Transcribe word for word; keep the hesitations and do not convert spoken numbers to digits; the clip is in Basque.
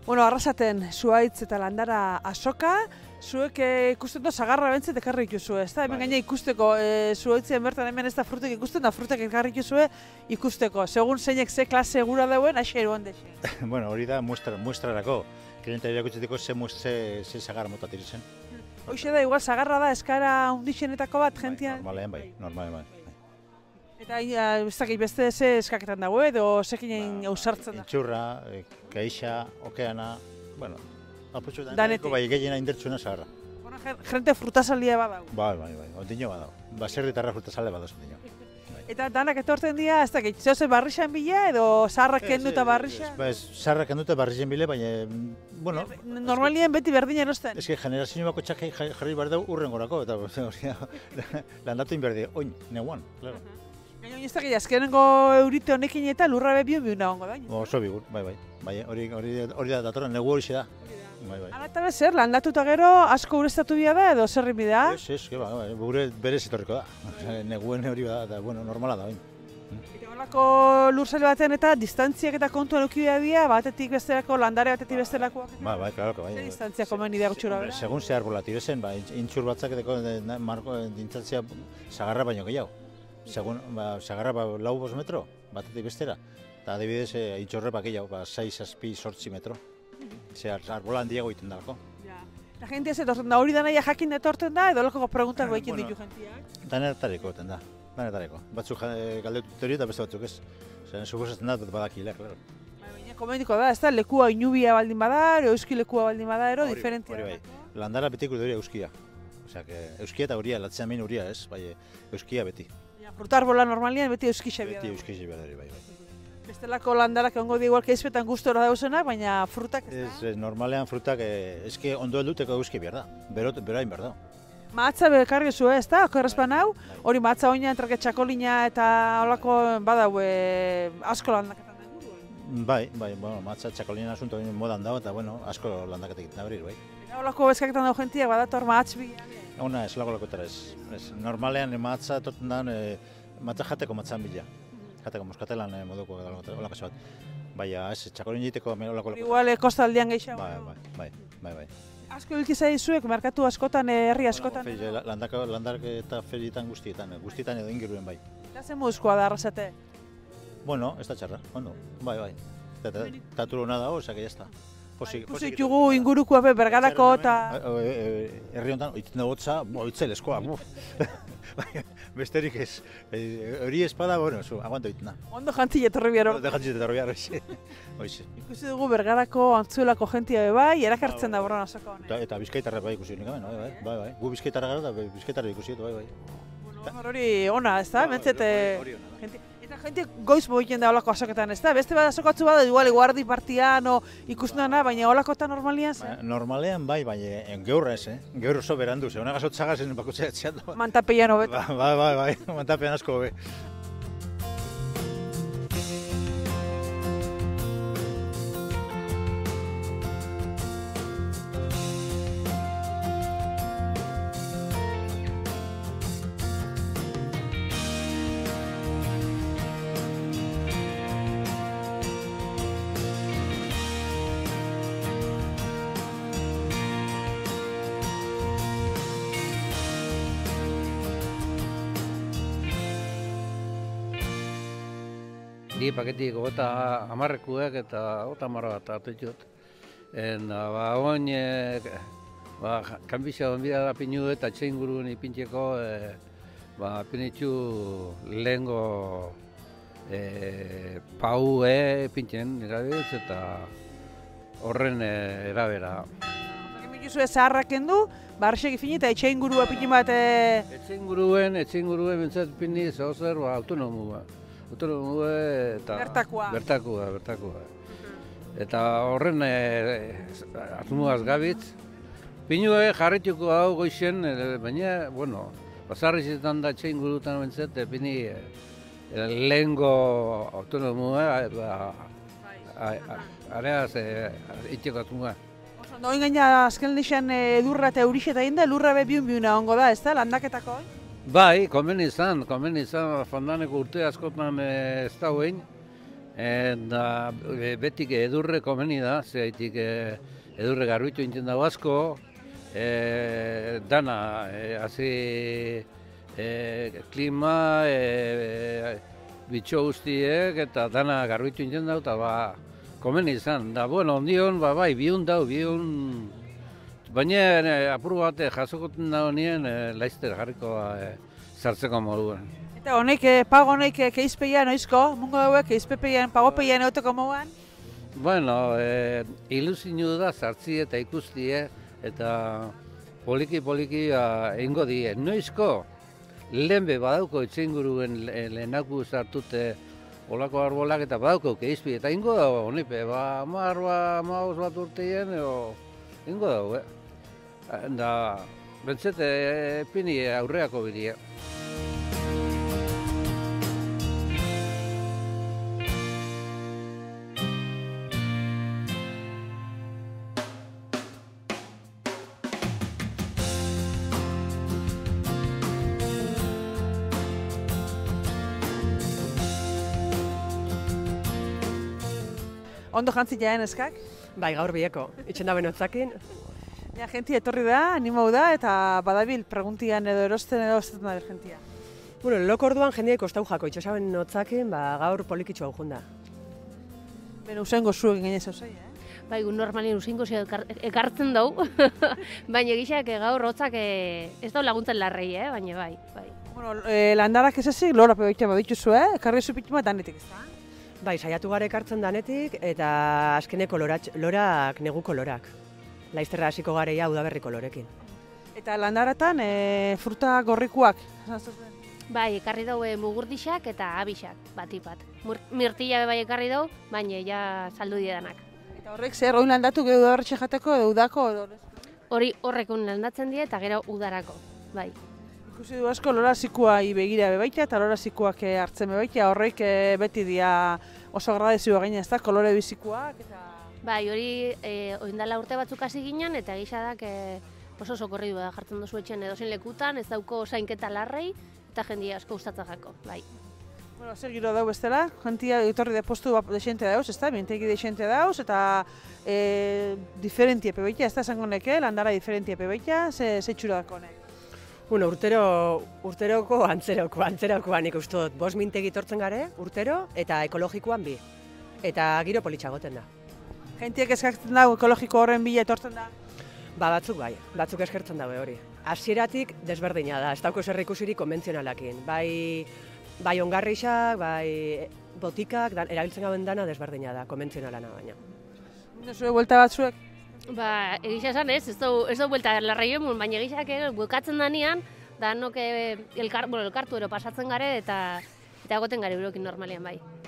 Bueno, Arrasaten zuhaitz eta landara azoka, zuek ikusten du sagarra bentzet ekarri ikuzue, ez da? Hemen gaina ikusteko, zuhaitzen bertan hemen ez da frutek ikusten, da frutek ekarri ikuzue ikusteko. Segun zeinek ze klase egura dauen, aixi eruan dexe. Bueno, hori da muestrarako, klienta irakutzeko ze sagarra motatik zen. Hoxe da, igual sagarra da, eskara hundixenetako bat, jentia? Normalean bai, normalean bai. Eta ez dakit beste ze eskaketan dago edo zekin ausartzen da? Intxurra, kaixa, okeana, bueno, apurtxuetan danetik bai gehiena indertsuena sagarra. Jente frutasalia badago? Bai, bai, bai, ondino badago. Baserritarra frutasale badago ondino. Eta danak etortzen dira, ez dakit, zehoze barrixan bila edo zaharrak kendu eta barrixan? Zaharrak kendu eta barrixan bile, baina, bueno... Normalien beti berdin erosten? Ez que generazio bako txak jarri behar dugu urren gorako, eta landatu inberdi, oin, neguan, klaro. Baina ez dakit, azkenengo eurite honekin eta lurra be bion bion nahongo da? Oso bigur, bai, bai, bai, hori da datorren, negu hori da. Hala eta bezer, landatuta gero asko ureztatu bia da edo zerri bidea? Ez, ez, gure berez etorriko da. Neguen hori da, eta bueno, normala da. Eta horrelako lursaile batean eta distantziak eta kontuan ukibia dira, batetik besterako, landare batetik bestelakoak? Ba, bai, klaro, bai. Zer distantziak komen idea gutxura bera? Segun zehar bolati bezen, intxur batzak edeko marko dintzaltzea sagarra baino gehiago. Segun, sagarra lau bost metro, batetik bestera. Eta adibidez, intxurre bat gehiago, sei, zazpi, sortzi metro. Ze arbola handiago egiten dalako. La gente ez etortzen da, hori da nahi jakin etortzen da, edo loko preguntak behikin ditu jentiak? Danetareko eten da, danetareko. Batzuk galdetut hori eta beste batzuk ez. Zeren suposatzen da, badakile, klaro. Baina komendiko da, ez da, lekua inubia baldin bada, euski lekua baldin bada, ero, diferentia. Hori bai, landara betik dure euskia. Osea, euskia eta horia, latzean min horia ez, bai, euskia beti. Fruta arbola normalien beti euski xabia da. Beti euski xabia da, bai, bai. Bestelako landarak egongo di igual keizpetan gustora dauzenak, baina frutak ez da? Ez, normalean frutak, eske ondo helduteko euski behar da, berain behar da. Mahatza bekarri zu ez da, okerrezpan hau, hori mahatza oina, entrake txakolina eta holako badau asko landaketan da inguruan? Bai, bai, bueno, mahatza txakolina asunto modan dago eta bueno, asko landaketak egiten abrir, bai. Eta holako bezkaketan dago jentiak badator mahatz bila? Hona, ez lago lakotara ez. Normalean mahatza etorten da, mahatza jateko mahatzan bila. Jateko moskatelan moduko olakazio bat. Baina ez, txakolin egiteko olako... Igual kostaldean gehiago? Bai, bai, bai, bai. Asko hilki zaizuek, merkatu askotan, herri askotan? Landak eta ferietan guztietan, guztietan edo inguruen bai. Eta zen mozkoa da Arrasate? Bueno, ez da txarra, ondo, bai, bai. Eta turu hona dago, osea que jazta. Ikusi ditugu ingurukoa be, Bergarako eta... Herri honetan, oitzen dugu otza, oitzeleskoa, besterik ez. Hori espada, bueno, aguanto egiten da. Ondo jantzi etorri biaro. Ondo jantzi etorri biaro, hoxe. Ikusi dugu Bergarako antzuelako jentia bai, erakartzen da borran azoko honen. Eta bizkaitarra bai ikusi honik, bai, bai, bai. Gu bizkaitarra gara eta bizkaitarra ikusi bai, bai. Hori ona, ez da, mentzet... Eta jente goiz boiten da holako azoketan, ez da? Beste bat azokatzu bada, igual guardi partian o ikustena, baina holakotan normalian zen? Normalean bai, baina gaur ez, eh? Gaur oso berandu, ze honagaz otzagazen bakutzea etxean. Mantapeian hobeto. Bai, bai, bai, mantapean asko hobe. Ni paketik gota hamarrekuek eta gota hamarra bat hartu ditut. Ba, oin, ba, kanbizia onbida da pinu eta txainguruen ipintzeko, ba, pinitxu lehengo pau ipintzen irabitz eta horren erabera. Egin zaharrak kendu, barrexek ifini eta etxaingurua pinin bat... Etxainguruen, etxainguruen bintzat pini zauzer, ba, autonomu ba. Autonomu eta... Bertakoa. Bertakoa, bertakoa. Eta horren asmuaz gabitz. Pinue jarrituko hau goixen, baina, bueno, basarrizetan da txein gurutan bentzet, pini lehengo autonomua, areaz itxeko asmua. Oin gaina azken lixan lurra eta eurixe eta inda, lurra be biun biuna ongo da, ez da, landaketako? Bai, komen izan, komen izan, fondaneko urte askotan ez da hoen, Eta betik edurre komeni da, zeraitik edurre garbitu inten dago asko, e, dana, e, hazi e, klima, e, bitxo guztiek eta dana garbitu inten dago, eta ba, komeni izan. Da, bueno, ondion, ba, bai, biun dau, biun, baina e, apur bat jasokoten dago nien, e, laizter jarriko e, sartzeko moduan. Eta honek, pago honek keizpeian oizko, mungo hauek keizpepeian, pagopeian euteko moduan? Bueno, e, ilusinu da sartzi eta ikustie, eta poliki-poliki egingo die. Noizko, lehenbe badauko itzeinguruen lehenaku sartute olako arbolak eta badauko keizpi, eta ingo dago, honipe, ba, mar, ba, maus bat urteien, edo, ingo dago, eh? Da, bentzete, pini aurreako bidea. Ondo jantzi jaen eskak? Bai, gaur bieko, itxen da benotzakin. Ja, jentia etorri da, animau da, eta badabil preguntian edo erosten edo estetan da jentia. Bueno, loko orduan jendiek kostau jako, itxosaben notzakin, ba, gaur polikitxo hau junda. Ben usaingo zuek gaine zauzai, eh? Bai, un normalien usaingo zio ekartzen dau, baina egizak gaur hotzak ez dau laguntzen larrei, eh? Baina bai, bai. Bueno, e, landarak ez ezik, lora pebeitea badituzu, eh? Ekarri zu pitima danetik, ez da? Bai, saiatu gara ekartzen danetik, eta azkeneko lorak, lorak neguko lorak. Laizterra hasiko gareia udaberriko lorekin. Eta landaratan e, fruta gorrikuak? Bai, ekarri dau e, mugurdixak eta abixak, batipat. Mirtilla bai ekarri dau, baina ja saldu diedanak. Eta horrek zer, oin landatu gehu udabertxe jateko edo udako? Edo... Hori horrekun landatzen die eta gero udarako, bai. Ikusi du asko lora zikua begira bebaita eta lora zikuak hartzen bebaita, horrek e, beti dia oso agradezioa gaina ez da, kolore bizikuak eta... Bai, hori e, oindala urte batzuk hasi ginen eta egisadak e, oso sokorri da jartzen duzu etxen edozein lekutan, ez dauko zainketa larrei eta jendia asko gustatzen jako, bai. Bueno, zer giro dau bestela, jentia etorri de postu desente dauz, ez da, bintegi desente dauz eta e, diferentie pebeita, ez da esango neke, landara diferentie pebeita, ze, ze txura dako nek? Bueno, urtero, urteroko antzeroko, antzerakoan nik uste dut, bost mintegi tortzen gare, urtero, eta ekologikoan bi. Eta giro politxagoten da. Jentiek eskatzen dago ekologiko horren bila etortzen da? Ba, batzuk bai, batzuk eskertzen dago hori. Hasieratik desberdina da, ez dauko zer ikusirik konbentzionalakin. Bai, bai ongarrixak, bai botikak, dan, erabiltzen gauen dana desberdina da, konbentzionalana baina. Zue buelta batzuek? Ba, egisa esan ez, ez du, ez du buelta larraio emun, baina egisak bukatzen danean, da nok elkar, bueno, elkartu ero pasatzen gare eta eta egoten gare urokin normalean bai.